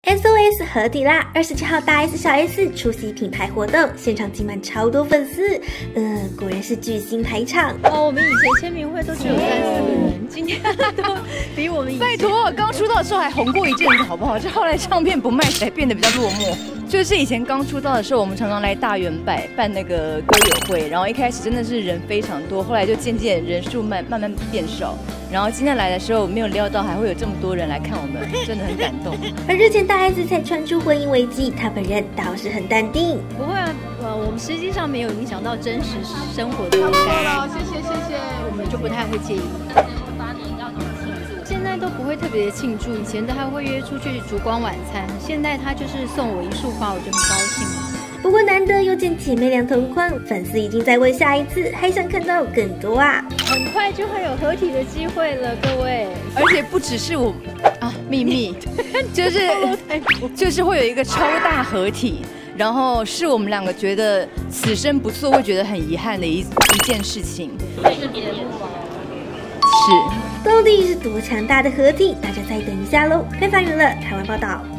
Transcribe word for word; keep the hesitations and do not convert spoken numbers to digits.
S O S 合体啦！二十七号大 S 小 S 出席品牌活动，现场挤满超多粉丝，嗯、呃，果然是巨星排场。 哦，我们以前签名会都只有三四个人，今天都比我们以前。 拜托，刚出道的时候还红过一阵子，好不好？这后来唱片不卖才变得比较落寞。就是以前刚出道的时候，我们常常来大圆柏办那个歌友会，然后一开始真的是人非常多，后来就渐渐人数慢慢慢变少。然后今天来的时候，没有料到还会有这么多人来看我们，真的很感动。 而日前大 S 才传出婚姻危机，她本人倒是很淡定。 不会啊，呃，我们实际上没有影响到真实生活的应该。 谢谢谢谢， 我们就不太会介意。八年要怎么庆祝？现在都不会特别的庆祝，以前都还会约出去烛光晚餐，现在他就是送我一束花，我就很高兴了。 不过难得又见姐妹俩同框，粉丝已经在问下一次还想看到更多啊！ 很快就会有合体的机会了，各位。 而且不只是我啊，秘密，就是就是会有一个超大合体，然后是我们两个觉得此生不做会觉得很遗憾的一一件事情。 是别人目光。 是。 到底是多强大的合体？大家再等一下喽！开发娱乐台湾报道。